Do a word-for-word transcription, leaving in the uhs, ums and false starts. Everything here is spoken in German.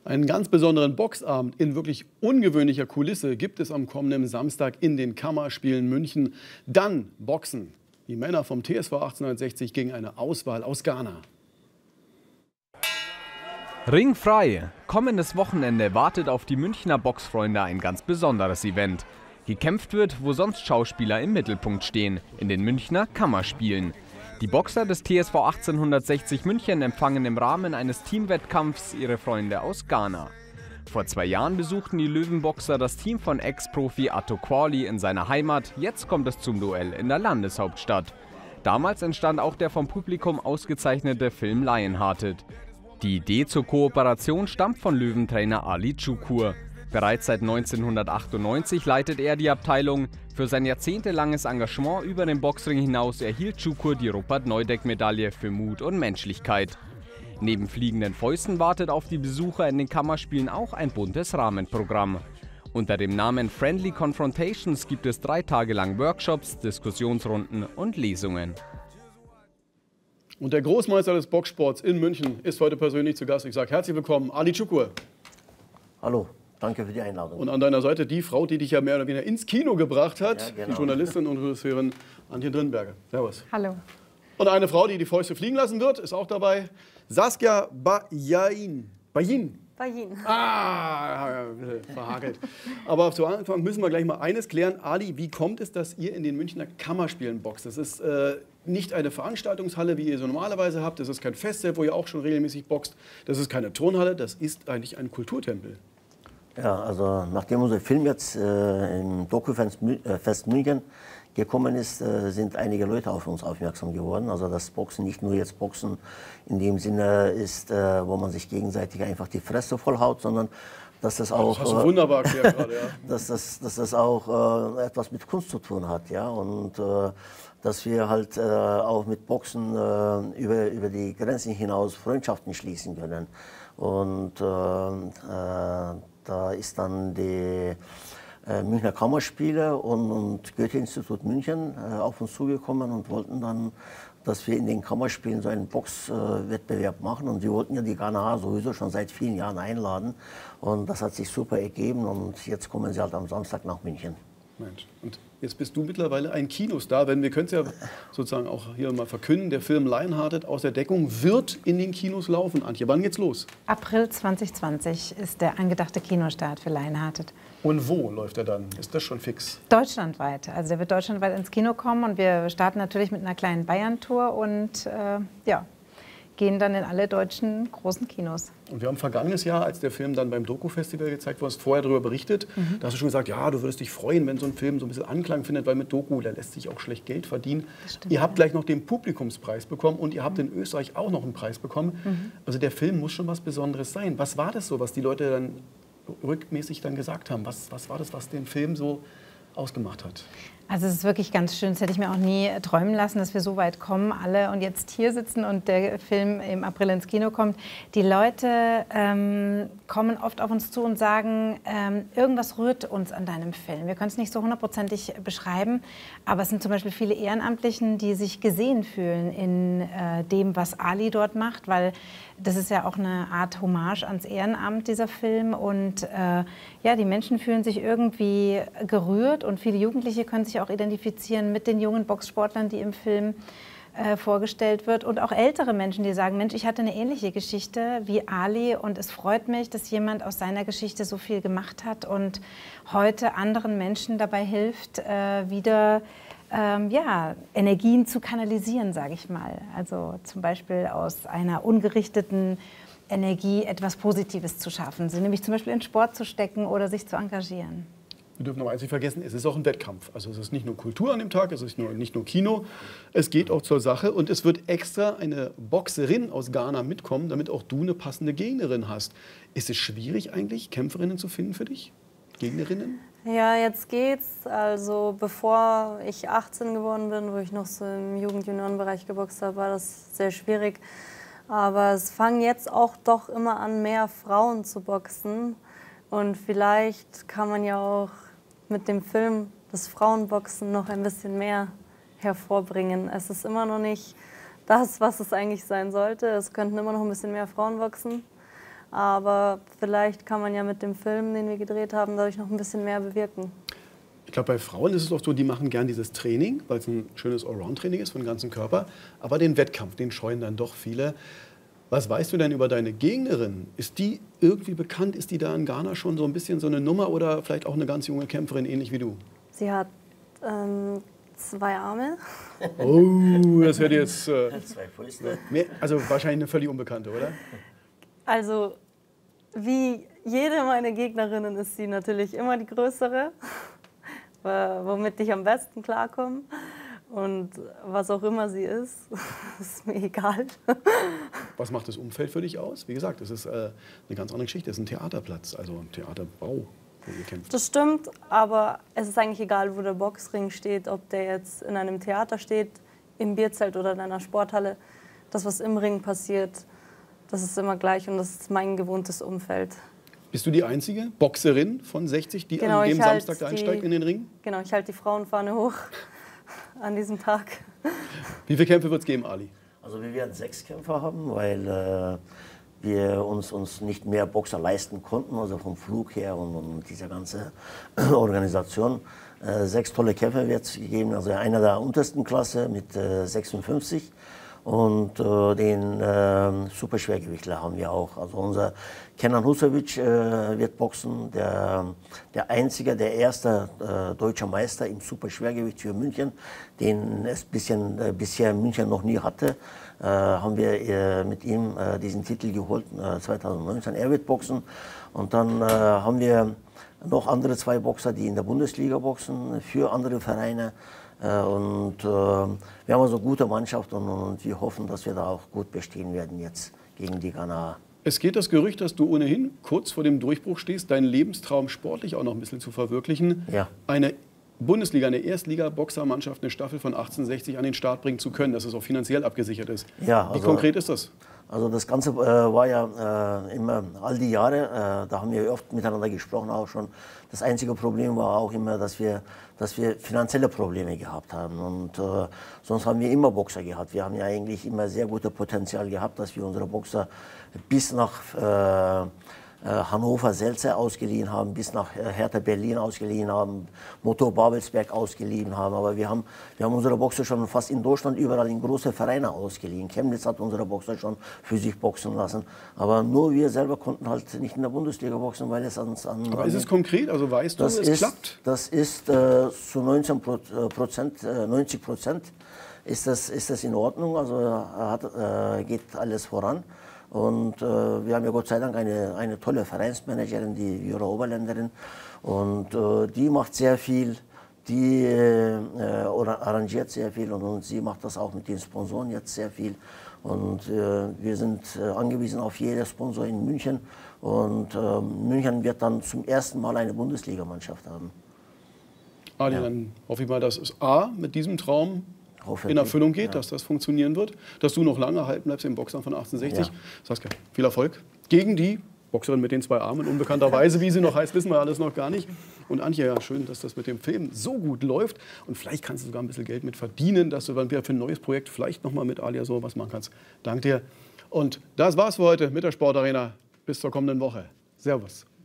Einen ganz besonderen Boxabend in wirklich ungewöhnlicher Kulisse gibt es am kommenden Samstag in den Kammerspielen München. Dann Boxen. Die Männer vom T S V achtzehnhundertsechzig gegen eine Auswahl aus Ghana. Ringfrei. Kommendes Wochenende wartet auf die Münchner Boxfreunde ein ganz besonderes Event. Gekämpft wird, wo sonst Schauspieler im Mittelpunkt stehen, in den Münchner Kammerspielen. Die Boxer des T S V achtzehnhundertsechzig München empfangen im Rahmen eines Teamwettkampfs ihre Freunde aus Ghana. Vor zwei Jahren besuchten die Löwenboxer das Team von Ex-Profi Atto Quali in seiner Heimat. Jetzt kommt es zum Duell in der Landeshauptstadt. Damals entstand auch der vom Publikum ausgezeichnete Film Lionhearted. Die Idee zur Kooperation stammt von Löwentrainer Ali Çukur. Bereits seit neunzehnhundertachtundneunzig leitet er die Abteilung. Für sein jahrzehntelanges Engagement über den Boxring hinaus erhielt Çukur die Rupert-Neudeck-Medaille für Mut und Menschlichkeit. Neben fliegenden Fäusten wartet auf die Besucher in den Kammerspielen auch ein buntes Rahmenprogramm. Unter dem Namen Friendly Confrontations gibt es drei Tage lang Workshops, Diskussionsrunden und Lesungen. Und der Großmeister des Boxsports in München ist heute persönlich zu Gast. Ich sage herzlich willkommen, Ali Çukur. Hallo. Danke für die Einladung. Und an deiner Seite die Frau, die dich ja mehr oder weniger ins Kino gebracht hat, ja, genau. Die Journalistin und Regisseurin Antje Drinberger. Servus. Hallo. Und eine Frau, die die Fäuste fliegen lassen wird, ist auch dabei. Saskia Bayin. Bayin. Bayin. Ah, verhakelt. Aber zu Anfang müssen wir gleich mal eines klären. Ali, wie kommt es, dass ihr in den Münchner Kammerspielen boxt? Das ist äh, nicht eine Veranstaltungshalle, wie ihr so normalerweise habt. Das ist kein Festzelt, wo ihr auch schon regelmäßig boxt. Das ist keine Turnhalle. Das ist eigentlich ein Kulturtempel. Ja, also nachdem unser Film jetzt äh, im Dokufest äh, München gekommen ist, äh, sind einige Leute auf uns aufmerksam geworden. Also das Boxen nicht nur jetzt Boxen in dem Sinne ist, äh, wo man sich gegenseitig einfach die Fresse vollhaut, sondern dass das auch, das hast du wunderbar erklärt gerade, ja. dass das, dass das auch äh, etwas mit Kunst zu tun hat, ja, und äh, dass wir halt äh, auch mit Boxen äh, über, über die Grenzen hinaus Freundschaften schließen können. Und äh, äh, da ist dann die äh, Münchner Kammerspiele und, und Goethe-Institut München äh, auf uns zugekommen und wollten dann, dass wir in den Kammerspielen so einen Boxwettbewerb äh, machen. Und sie wollten ja die Ghana sowieso schon seit vielen Jahren einladen. Und das hat sich super ergeben und jetzt kommen sie halt am Samstag nach München. Mensch. Und jetzt bist du mittlerweile ein Kinostar, denn wir können es ja sozusagen auch hier mal verkünden, der Film Lionhearted aus der Deckung wird in den Kinos laufen. Antje, wann geht's los? April zwanzig zwanzig ist der angedachte Kinostart für Lionhearted. Und wo läuft er dann? Ist das schon fix? Deutschlandweit. Also der wird deutschlandweit ins Kino kommen und wir starten natürlich mit einer kleinen Bayern-Tour und äh, ja, gehen dann in alle deutschen großen Kinos. Und wir haben vergangenes Jahr, als der Film dann beim Doku-Festival gezeigt wurde, vorher darüber berichtet. Mhm. Da hast du schon gesagt, ja, du würdest dich freuen, wenn so ein Film so ein bisschen Anklang findet, weil mit Doku, da lässt sich auch schlecht Geld verdienen. Stimmt, ihr habt ja gleich noch den Publikumspreis bekommen und ihr habt mhm. in Österreich auch noch einen Preis bekommen. Mhm. Also der Film muss schon was Besonderes sein. Was war das so, was die Leute dann rückmäßig dann gesagt haben? Was, was war das, was den Film so ausgemacht hat? Also es ist wirklich ganz schön, das hätte ich mir auch nie träumen lassen, dass wir so weit kommen, alle und jetzt hier sitzen und der Film im April ins Kino kommt. Die Leute ähm, kommen oft auf uns zu und sagen, ähm, irgendwas rührt uns an deinem Film. Wir können es nicht so hundertprozentig beschreiben, aber es sind zum Beispiel viele Ehrenamtlichen, die sich gesehen fühlen in äh, dem, was Ali dort macht, weil das ist ja auch eine Art Hommage ans Ehrenamt, dieser Film. Und äh, ja, die Menschen fühlen sich irgendwie gerührt und viele Jugendliche können sich auch identifizieren mit den jungen Boxsportlern, die im Film äh, vorgestellt wird. Und auch ältere Menschen, die sagen, Mensch, ich hatte eine ähnliche Geschichte wie Ali und es freut mich, dass jemand aus seiner Geschichte so viel gemacht hat und heute anderen Menschen dabei hilft, äh, wieder Ähm, ja, Energien zu kanalisieren, sage ich mal. Also zum Beispiel aus einer ungerichteten Energie etwas Positives zu schaffen, sie nämlich zum Beispiel in Sport zu stecken oder sich zu engagieren. Wir dürfen aber eins nicht vergessen, es ist auch ein Wettkampf. Also es ist nicht nur Kultur an dem Tag, es ist nur, nicht nur Kino, es geht auch zur Sache und es wird extra eine Boxerin aus Ghana mitkommen, damit auch du eine passende Gegnerin hast. Ist es schwierig eigentlich, Kämpferinnen zu finden für dich? Gegnerinnen? Ja, jetzt geht's. Also bevor ich achtzehn geworden bin, wo ich noch so im Jugend-Junioren-Bereich geboxt habe, war das sehr schwierig. Aber es fangen jetzt auch doch immer an, mehr Frauen zu boxen. Und vielleicht kann man ja auch mit dem Film das Frauenboxen noch ein bisschen mehr hervorbringen. Es ist immer noch nicht das, was es eigentlich sein sollte. Es könnten immer noch ein bisschen mehr Frauen boxen. Aber vielleicht kann man ja mit dem Film, den wir gedreht haben, dadurch noch ein bisschen mehr bewirken. Ich glaube, bei Frauen ist es oft so, die machen gern dieses Training, weil es ein schönes Allround-Training ist für den ganzen Körper. Aber den Wettkampf, den scheuen dann doch viele. Was weißt du denn über deine Gegnerin? Ist die irgendwie bekannt? Ist die da in Ghana schon so ein bisschen so eine Nummer oder vielleicht auch eine ganz junge Kämpferin, ähnlich wie du? Sie hat ähm, zwei Arme. Oh, das wird jetzt... Äh, Zwei Fäuste. mehr, also wahrscheinlich eine völlig Unbekannte, oder? Also, wie jede meiner Gegnerinnen ist sie natürlich immer die größere, womit ich am besten klarkomme. Und was auch immer sie ist, ist mir egal. Was macht das Umfeld für dich aus? Wie gesagt, das ist äh, eine ganz andere Geschichte. Das ist ein Theaterplatz, also ein Theaterbau, wo ihr kämpft. Das stimmt, aber es ist eigentlich egal, wo der Boxring steht, ob der jetzt in einem Theater steht, im Bierzelt oder in einer Sporthalle. Das, was im Ring passiert, das ist immer gleich und das ist mein gewohntes Umfeld. Bist du die einzige Boxerin von sechzig, die Genau, an dem ich halt Samstag einsteigt die, in den Ring? Genau, ich halte die Frauenfahne hoch an diesem Tag. Wie viele Kämpfe wird es geben, Ali? Also wir werden sechs Kämpfer haben, weil äh, wir uns, uns nicht mehr Boxer leisten konnten, also vom Flug her und, und dieser ganze Organisation. Äh, sechs tolle Kämpfer wird es geben, also einer der untersten Klasse mit äh, sechsundfünfzig. Und äh, den äh, Superschwergewichtler haben wir auch. Also unser Kenan Husovic äh, wird boxen, der, der einzige, der erste äh, deutsche Meister im Superschwergewicht für München, den es bisschen, äh, bisher München noch nie hatte. Äh, haben wir äh, mit ihm äh, diesen Titel geholt, äh, zweitausendneunzehn. Er wird boxen. Und dann äh, haben wir noch andere zwei Boxer, die in der Bundesliga boxen, für andere Vereine. Und äh, wir haben also eine gute Mannschaft und, und wir hoffen, dass wir da auch gut bestehen werden jetzt gegen die Ghana. Es geht das Gerücht, dass du ohnehin kurz vor dem Durchbruch stehst, deinen Lebenstraum sportlich auch noch ein bisschen zu verwirklichen. Ja. Eine Bundesliga, eine Erstliga-Boxermannschaft, eine Staffel von achtzehnhundertsechzig an den Start bringen zu können, dass es auch finanziell abgesichert ist. Ja, Wie also, konkret ist das? Also das Ganze äh, war ja äh, immer all die Jahre, äh, da haben wir oft miteinander gesprochen auch schon. Das einzige Problem war auch immer, dass wir, dass wir finanzielle Probleme gehabt haben. Und äh, sonst haben wir immer Boxer gehabt. Wir haben ja eigentlich immer sehr gutes Potenzial gehabt, dass wir unsere Boxer bis nach äh, Hannover Selzer ausgeliehen haben, bis nach Hertha Berlin ausgeliehen haben, Motor Babelsberg ausgeliehen haben. Aber wir haben, wir haben unsere Boxer schon fast in Deutschland überall in große Vereine ausgeliehen. Chemnitz hat unsere Boxer schon für sich boxen lassen. Aber nur wir selber konnten halt nicht in der Bundesliga boxen, weil es an... an Aber ist es konkret? Also weißt du, das es ist, klappt? Das ist äh, zu neunzehn Prozent, äh, neunzig Prozent ist das, ist das in Ordnung. Also hat, äh, geht alles voran. Und äh, wir haben ja Gott sei Dank eine, eine tolle Vereinsmanagerin, die Jura Oberländerin. Und äh, die macht sehr viel, die äh, arrangiert sehr viel und, und sie macht das auch mit den Sponsoren jetzt sehr viel. Und äh, wir sind äh, angewiesen auf jeden Sponsor in München. Und äh, München wird dann zum ersten Mal eine Bundesligamannschaft haben. Ali, Ja. dann hoffe ich mal, dass es A, mit diesem Traum Hoffentlich, in Erfüllung geht, ja. dass das funktionieren wird, dass du noch lange halten bleibst im Boxern von achtzehnhundertsechzig. Ja. Saskia, viel Erfolg gegen die Boxerin mit den zwei Armen, unbekannterweise, wie sie noch heißt, wissen wir alles noch gar nicht. Und Antje, ja, schön, dass das mit dem Film so gut läuft und vielleicht kannst du sogar ein bisschen Geld mit verdienen, dass du dann wieder für ein neues Projekt vielleicht noch mal mit Ali so was machen kannst. Danke dir. Und das war's für heute mit der Sportarena. Bis zur kommenden Woche. Servus.